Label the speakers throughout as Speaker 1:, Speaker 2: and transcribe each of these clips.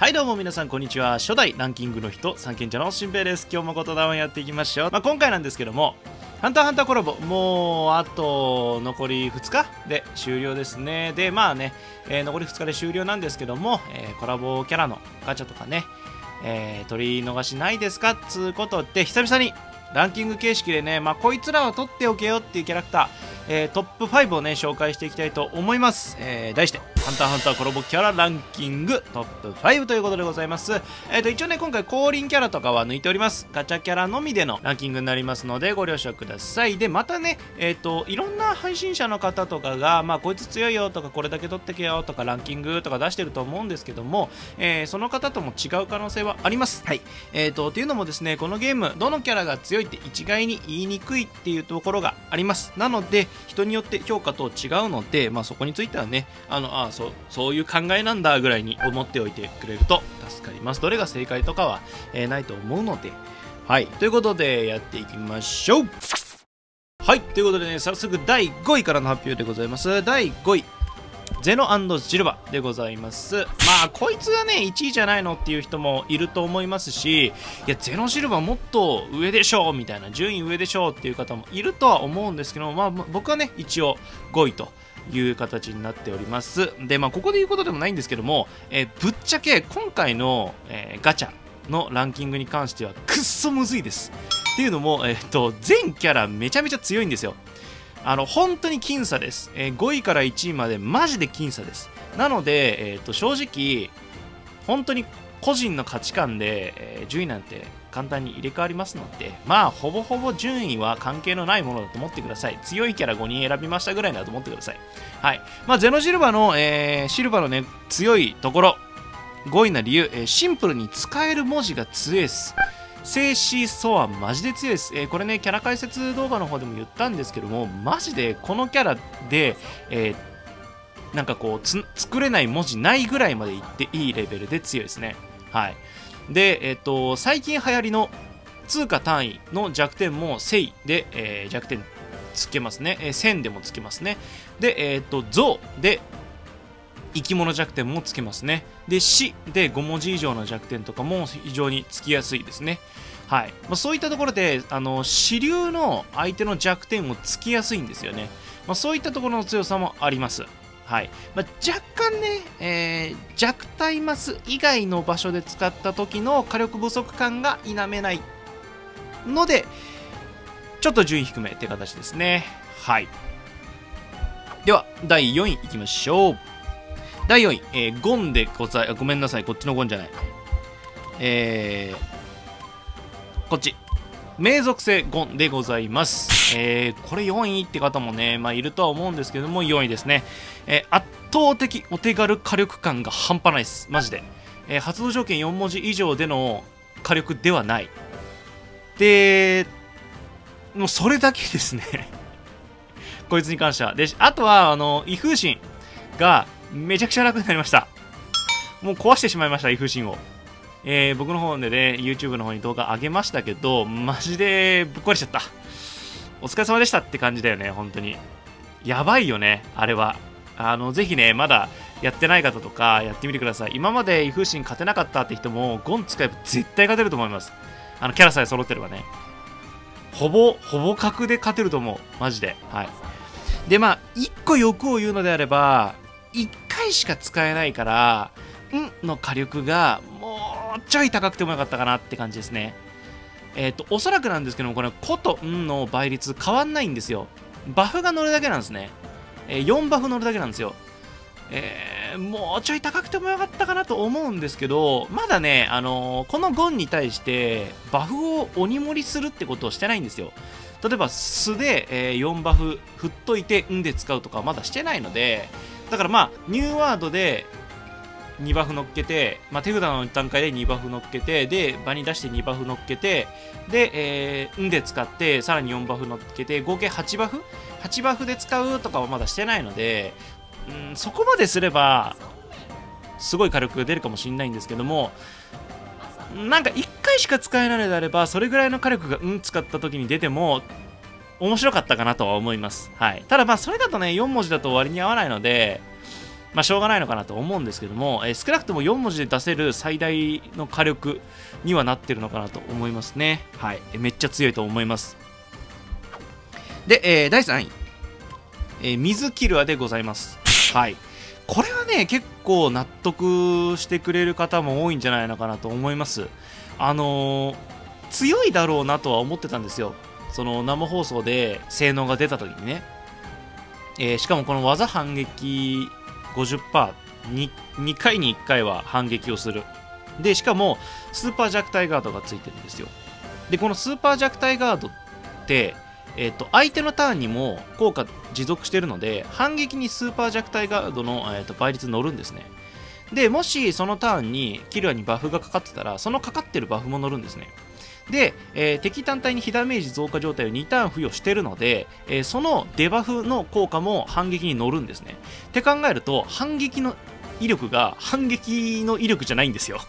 Speaker 1: はいどうも皆さんこんにちは。初代ランキングの人、三賢者のしんべヱです。今日も言霊をやっていきましょう。今回なんですけども、ハンターハンターコラボ、もうあと残り2日で終了ですね。で、残り2日で終了なんですけども、コラボキャラのガチャとかね、取り逃しないですかっつうことって久々にランキング形式でね、こいつらは取っておけよっていうキャラクター、トップ5をね紹介していきたいと思います。題してハンターハンターコラボキャラランキングトップ5ということでございます。一応ね今回降臨キャラとかは抜いております。ガチャキャラのみでのランキングになりますのでご了承ください。でまたねいろんな配信者の方とかがこいつ強いよとかこれだけ取ってけよとかランキングとか出してると思うんですけども、その方とも違う可能性はあります。はい。というのもですね、このゲームどのキャラが強いって一概に言いにくいっていうところがあります。なので人によって評価と違うので、そこについてはねそういう考えなんだぐらいに思っておいてくれると助かります。どれが正解とかは、ないと思うので、はいということでやっていきましょう。はいということでね、早速第5位からの発表でございます。第5位ゼノ&シルバでございます。こいつがね1位じゃないのっていう人もいると思いますし、いやゼノシルバもっと上でしょうみたいな、順位上でしょうっていう方もいるとは思うんですけども、僕はね一応5位という形になっております。でここで言うことでもないんですけども、ぶっちゃけ今回の、ガチャのランキングに関してはくっそむずいです。っていうのも、全キャラめちゃめちゃ強いんですよ。本当に僅差です。5位から1位までマジで僅差です。なので、正直本当に個人の価値観で、順位なんて簡単に入れ替わりますので、ほぼほぼ順位は関係のないものだと思ってください。強いキャラ5人選びましたぐらいだと思ってください。はい。ゼノシルバの、シルバのね強いところ5位な理由、シンプルに使える文字が強いです。静止ソアマジで強いです。これねキャラ解説動画の方でも言ったんですけども、マジでこのキャラで、なんかこう作れない文字ないぐらいまでいっていいレベルで強いですね。はい。で最近流行りの通貨単位の弱点も正で、弱点つけますね。1000でもつけますね。で増で生き物弱点もつけますね。で死で5文字以上の弱点とかも非常につきやすいですね。はい。そういったところで支流の相手の弱点をつきやすいんですよね。そういったところの強さもあります。はい。若干ね、弱体マス以外の場所で使った時の火力不足感が否めないのでちょっと順位低めって形ですね。はい。では第4位いきましょう。第4位、ゴンでござい、ごめんなさい、こっちのゴンじゃない。こっち。名属性ゴンでございます。これ4位って方もね、いるとは思うんですけども、4位ですね。圧倒的お手軽火力感が半端ないです。マジで。発動条件4文字以上での火力ではない。で、もうそれだけですね。こいつに関しては。で、あとは、異風神が、めちゃくちゃ楽になりました。もう壊してしまいました、異風神を。僕の方でね、YouTube の方に動画上げましたけど、マジでぶっ壊れちゃった。お疲れ様でしたって感じだよね、本当に。やばいよね、あれは。ぜひね、まだやってない方とかやってみてください。今まで異風神勝てなかったって人も、ゴン使えば絶対勝てると思います。キャラさえ揃ってればね。ほぼ角で勝てると思う。マジで。はい。で、一個欲を言うのであれば、1回しか使えないからの火力がもうちょい高くてもよかったかなって感じですね。おそらくなんですけども、これコとの倍率変わんないんですよ。バフが乗るだけなんですね。4バフ乗るだけなんですよ。もうちょい高くてもよかったかなと思うんですけど、まだねこのゴンに対してバフを鬼盛りするってことをしてないんですよ。例えば素で、4バフ振っといてで使うとかはまだしてないので、だからニューワードで2バフ乗っけて、手札の段階で2バフ乗っけて、で、場に出して2バフ乗っけて、で、で使って、さらに4バフ乗っけて、合計8バフ ?8 バフで使うとかはまだしてないので、そこまですれば、すごい火力が出るかもしれないんですけども、なんか1回しか使えないのであれば、それぐらいの火力が使った時に出ても、面白かったかなとは思います。はい。ただそれだとね、4文字だと割に合わないので、 まあしょうがないのかなと思うんですけども、少なくとも4文字で出せる最大の火力にはなってるのかなと思いますね。はい、めっちゃ強いと思います。で、第3位、水キルアでございます。はい、これはね結構納得してくれる方も多いんじゃないのかなと思います。強いだろうなとは思ってたんですよ、その生放送で性能が出た時にね。しかもこの技反撃 50%、 2回に1回は反撃をする。でしかもスーパー弱体ガードがついてるんですよ。でこのスーパー弱体ガードって、相手のターンにも効果持続してるので、反撃にスーパー弱体ガードの、倍率乗るんですね。でもしそのターンにキルアにバフがかかってたら、そのかかってるバフも乗るんですね。で、敵単体に被ダメージ増加状態を2ターン付与してるので、そのデバフの効果も反撃に乗るんですね。って考えると、反撃の威力が反撃の威力じゃないんですよ。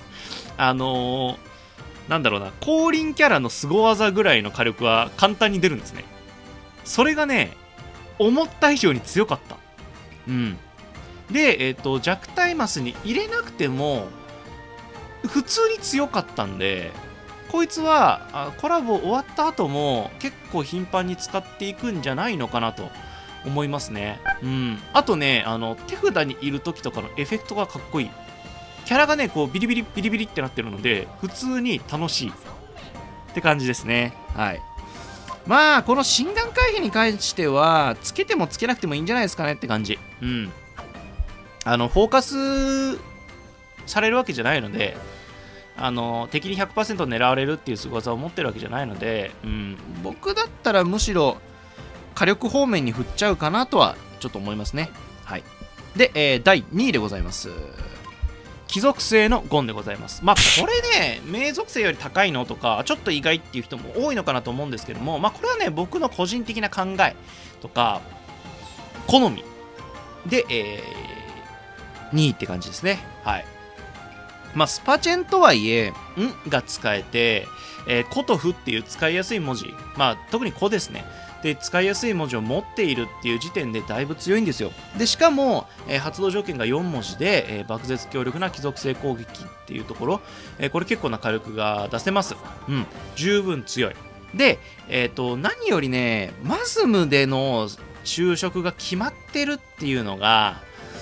Speaker 1: なんだろうな、降臨キャラの凄技ぐらいの火力は簡単に出るんですね。それがね、思った以上に強かった。うん。で、弱体マスに入れなくても、普通に強かったんで、こいつはコラボ終わった後も結構頻繁に使っていくんじゃないのかなと思いますね。うん。あとね、手札にいる時とかのエフェクトがかっこいい。キャラがね、こうビリビリビリビリってなってるので、普通に楽しいって感じですね。はい。まあ、この心眼回避に関しては、つけてもつけなくてもいいんじゃないですかねって感じ。うん。フォーカスされるわけじゃないので、敵に 100% 狙われるっていう凄技を持ってるわけじゃないので、うん、僕だったらむしろ火力方面に振っちゃうかなとはちょっと思いますね。はい。で、第2位でございます。貴族性のゴンでございます。まあこれね、名属性より高いのとか、ちょっと意外っていう人も多いのかなと思うんですけども、まあこれはね、僕の個人的な考えとか、好みで、2位って感じですね。はい。まあ、スパチェンとはいえ、んが使えて、コとフっていう使いやすい文字、まあ、特にコですね。で、使いやすい文字を持っているっていう時点でだいぶ強いんですよ。で、しかも、発動条件が4文字で、爆絶強力な貴族性攻撃っていうところ、これ結構な火力が出せます。うん、十分強い。で、何よりね、マズムでの就職が決まってるっていうのが、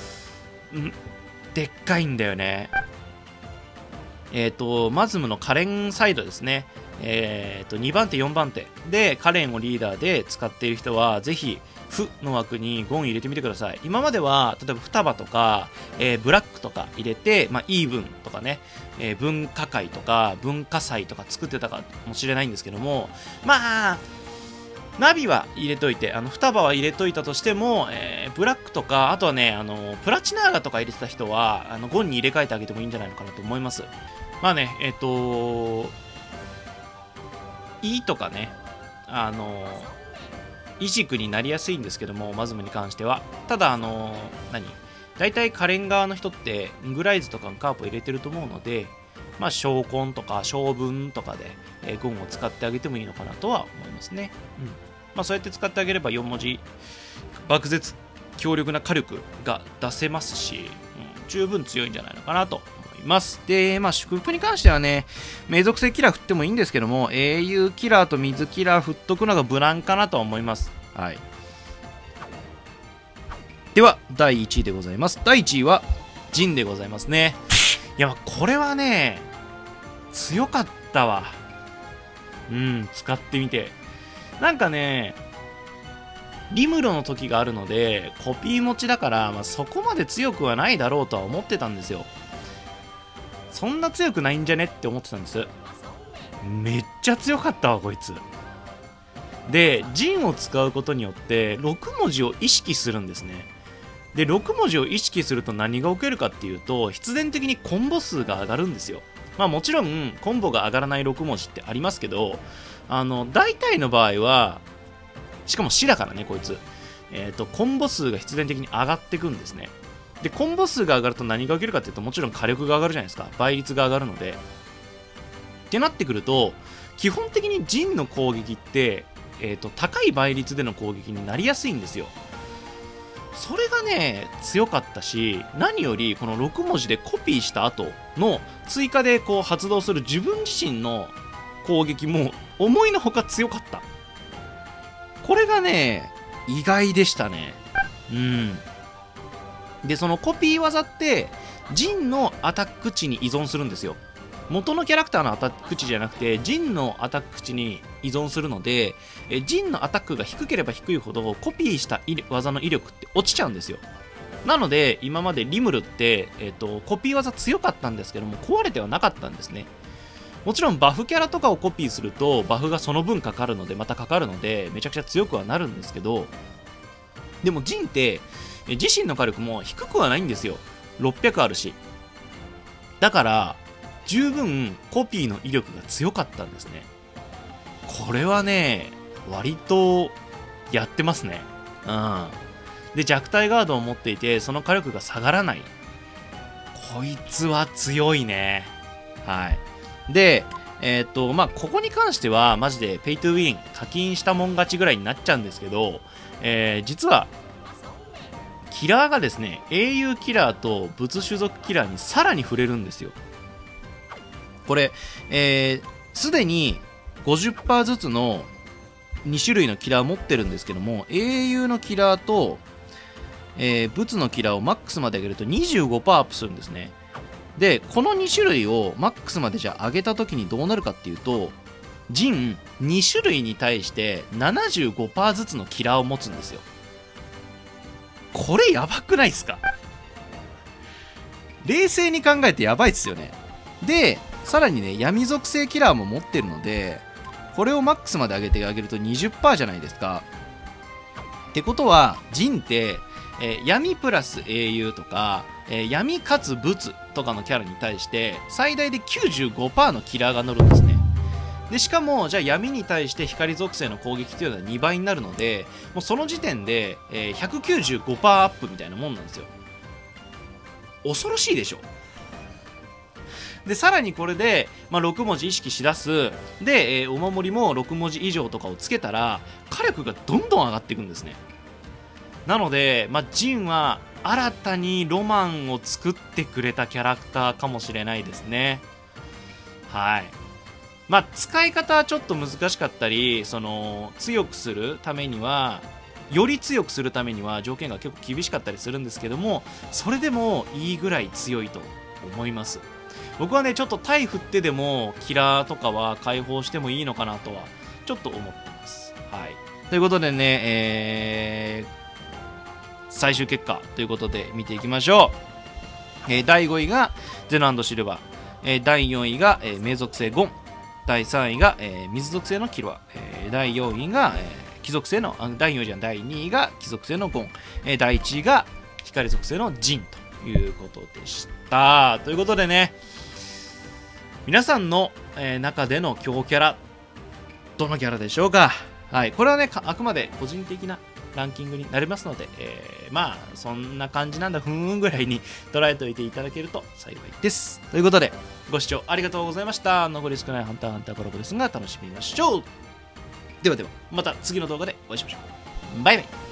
Speaker 1: でっかいんだよね。マズムのカレンサイドですね。2番手、4番手でカレンをリーダーで使っている人は、ぜひ、フの枠にゴン入れてみてください。今までは、例えば双葉とか、ブラックとか入れて、まあ、イーブンとかね、文化会とか、文化祭とか作ってたかもしれないんですけども、まあ、ナビは入れといて、双葉は入れといたとしても、ブラックとか、あとはね、プラチナーガとか入れてた人は、ゴンに入れ替えてあげてもいいんじゃないのかなと思います。まあね、E とかね、イジクになりやすいんですけども、マズムに関しては。ただ、大体カレン側の人って、グライズとかのカープを入れてると思うので、まあ、将軍とか将軍とかで、ゴンを使ってあげてもいいのかなとは思いますね。うん。まあ、そうやって使ってあげれば4文字、爆絶強力な火力が出せますし、十分強いんじゃないのかなと思います。で、まあ、祝福に関してはね、名属性キラー振ってもいいんですけども、英雄キラーと水キラー振っとくのが無難かなとは思います。はい。では、第1位でございます。第1位は、ジンでございますね。いや、これはね、強かったわ。うん、使ってみて。なんかね、リムロの時があるので、コピー持ちだから、まあ、そこまで強くはないだろうとは思ってたんですよ。そんな強くないんじゃねって思ってたんです。めっちゃ強かったわ、こいつ。で、ジンを使うことによって、6文字を意識するんですね。で、6文字を意識すると何が起きるかっていうと、必然的にコンボ数が上がるんですよ。まあもちろん、コンボが上がらない6文字ってありますけど、大体の場合は、しかも死だからね、こいつ。コンボ数が必然的に上がっていくんですね。で、コンボ数が上がると何が起きるかっていうと、もちろん火力が上がるじゃないですか。倍率が上がるので。ってなってくると、基本的にジンの攻撃って、高い倍率での攻撃になりやすいんですよ。 それがね強かったし、何よりこの6文字でコピーした後の追加でこう発動する自分自身の攻撃も思いのほか強かった。これがね意外でしたね。でそのコピー技ってジンのアタック値に依存するんですよ。元のキャラクターのアタック値じゃなくてジンのアタック値に依存するので、ジンのアタックが低ければ低いほどコピーした技の威力って落ちちゃうんですよ。なので今までリムルって、コピー技強かったんですけども壊れてはなかったんですね。もちろんバフキャラとかをコピーするとバフがその分かかるのでめちゃくちゃ強くはなるんですけど、でもジンって自身の火力も低くはないんですよ。600あるし。だから十分コピーの威力が強かったんですね。これはね割とやってますね。で弱体ガードを持っていてその火力が下がらない、こいつは強いね。でここに関してはマジでペイトゥウィン課金したもん勝ちぐらいになっちゃうんですけど、実はキラーがですね英雄キラーと物種族キラーにさらに触れるんですよ。これすでに 50% ずつの2種類のキラーを持ってるんですけども、英雄のキラーと、物のキラーをマックスまで上げると 25% アップするんですね。でこの2種類をマックスまでじゃあ上げた時にどうなるかっていうと、ジン2種類に対して 75% ずつのキラーを持つんですよ。これやばくないっすか？冷静に考えてやばいっすよね。でさらにね闇属性キラーも持ってるので、これをマックスまで上げると 20% じゃないですか。ってことはジンって、闇プラス英雄とか、闇かつ物とかのキャラに対して最大で 95% のキラーが乗るんですね。でしかもじゃあ闇に対して光属性の攻撃というのは2倍になるので、もうその時点で、195% アップみたいなもんなんですよ。恐ろしいでしょ。でさらにこれで、6文字意識しだすで、お守りも6文字以上とかをつけたら火力がどんどん上がっていくんですね。なので、ジンは新たにロマンを作ってくれたキャラクターかもしれないですね。使い方はちょっと難しかったり、強くするためにはより強くするためには条件が結構厳しかったりするんですけども、それでもいいぐらい強いと思います。僕はねちょっと対振ってでもキラーとかは解放してもいいのかなとはちょっと思ってます。ということでね、最終結果ということで見ていきましょう。第5位がゼノ&シルバー、第4位が、冥属性ゴン、第3位が、水属性のキルア、第4位が、貴属性の第4位じゃん第2位が貴属性のゴン、第1位が光属性のジンということでした。ということでね、皆さんの、中での強キャラどのキャラでしょうか。これはねあくまで個人的なランキングになりますので、そんな感じなんだふーんぐらいに捉えておいていただけると幸いです。ということでご視聴ありがとうございました。残り少ないハンター×ハンターコラボですが楽しみましょう。ではではまた次の動画でお会いしましょう。バイバイ。